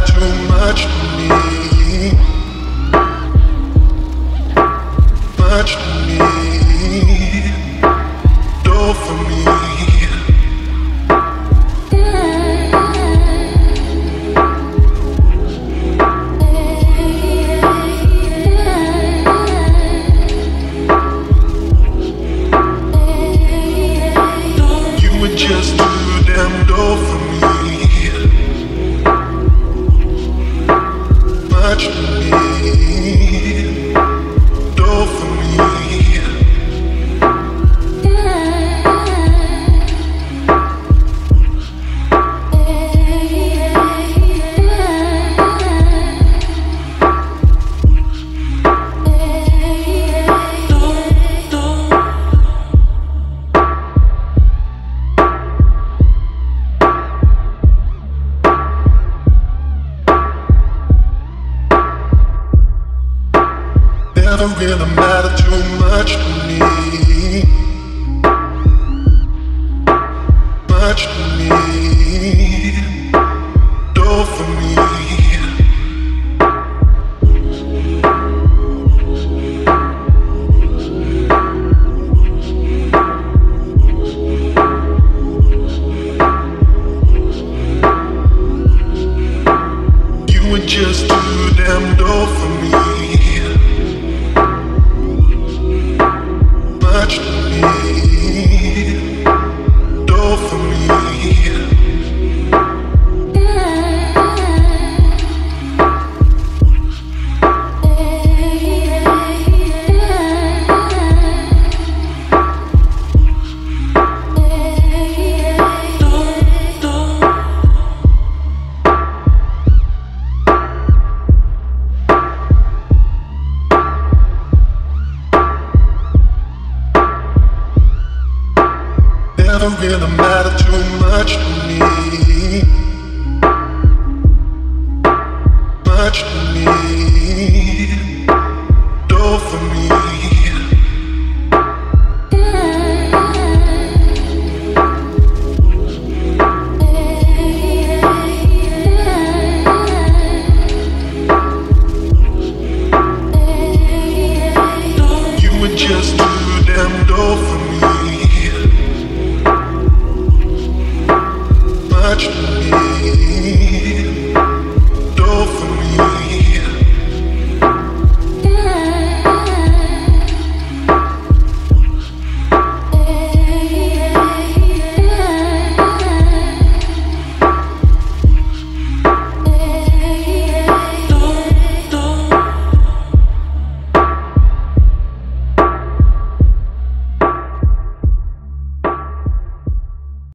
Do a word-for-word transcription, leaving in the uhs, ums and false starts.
too much to me. Much to me. Do for me. Just too damn dull for me. Much to me. Dull for me. Never really matter too much to me. Much to me. Dull for me. You were just too damn dull for me.